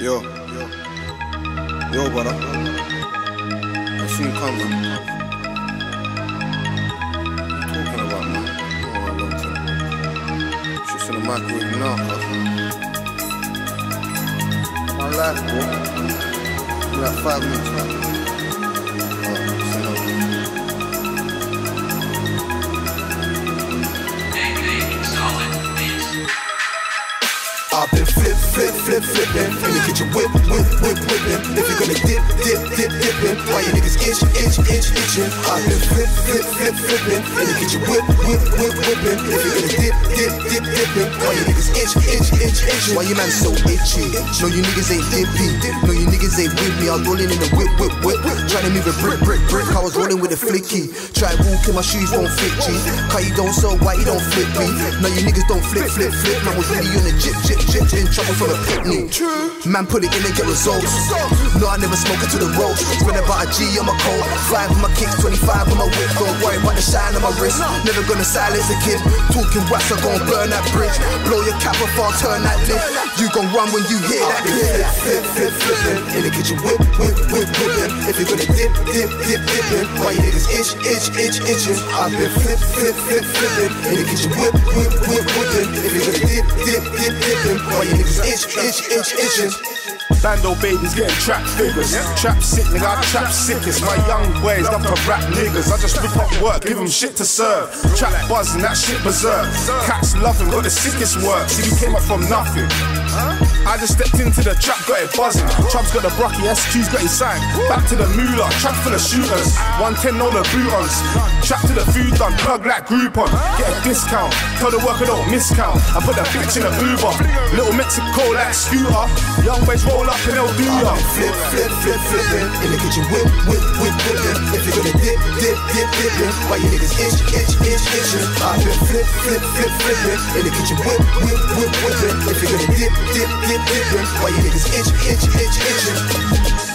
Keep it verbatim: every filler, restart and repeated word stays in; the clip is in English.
Yo, yo, yo, brother. I'll soon come, man. What you talking about, man? Oh, a long time. Shit's in the microwave now, cuz. My life, bro. Give me like five minutes, man. I've been flip, flip, flip, flippin'. In the kitchen, whip, whip, whip, whippin'. If you're gonna dip, dip, dip, dippin', why you niggas itch, itch, itch, itchin'? I've been flip, flip, flip, flippin'. In the kitchen, whip, whip, whip, whippin'. If you're gonna dip, dip, dip, dippin', why you niggas itch, itch, itch, itchin'? Why you man so itchy? No, you niggas ain't dippy. No, you niggas ain't with me. I was rollin' in the whip, whip, whip. Trying to move a brick, brick, brick. I was rollin' with a flicky. Try walking, my shoes won't fit, G. Cause you don't so why you don't flip me? No, you niggas don't flip, flip, flip. Man was really on the jip, jip, jip. In trouble from a picnic. Man put it in and get results. No, I never smoke it to the roast. Spend about a G on my coat. Five on my kicks, twenty-five on my whip. Don't worry about the shine on my wrist. Never gonna silence a kid. Talking wax, I gon' burn that bridge. Blow your cap off, I'll turn that lid. You gon' run when you hear that hit. Flip, flip, flippin'. In the kitchen, whip, whip, whip, whippin'. If you're gonna dip, dip, dip, dippin', why you niggas itch, itch, itch, itchin'? I've been flip, flip, flip, flippin'. In the kitchen, whip, whip, whip, whippin'. If you're gonna dip, dip, dip, dippin', why you niggas itch, itch, itch, itchin'? Bando babies getting trap figures. Trap sick, nigga, I trap sickest. My young boys love to rap niggas. I just rip up work, give them shit to serve. Trap buzzing, that shit berserk. Cats loving, got the sickest work. See, we came up from nothing. I just stepped into the trap, got it buzzing. Chubb's got the Brocky, S Q's got his sign. Back to the moolah, trap full of shooters. one ten, all the boot-ons. Trap to the food done, plug like Groupon. Get a discount, tell the worker don't miscount. I put that bitch in a Uber. Little Mexico like scooter. Young boys roll up and they'll do ya. Flip, flip, flip, flippin'. In the kitchen, whip, whip, whip, whippin'. If you're gonna dip, dip, dip, dippin', why you niggas itch, itch, itch, itchin'? I've been flip, flip, flip, flippin'. In the kitchen, whip, whip, whip, whippin'. If you're gonna dip, dip, dip, dippin', why you niggas itch, itch, itch, itchin'?